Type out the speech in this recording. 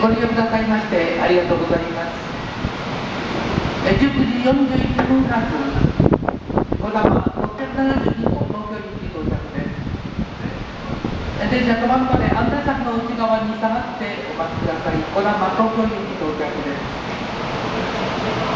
ご利用くださいましてありがとうございます。19時41分発、こだま672本東京行き到着です。電車止まるまで安全柵の内側に下がってお待ちください。こだま東京行き到着です。